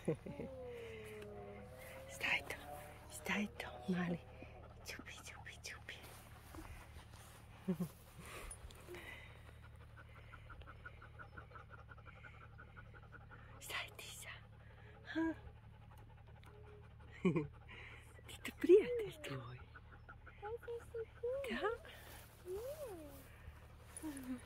Staj to, mali. Čupi, čupi, čupi. Staj ti sa. Ti to prijatelj tvoj. Da?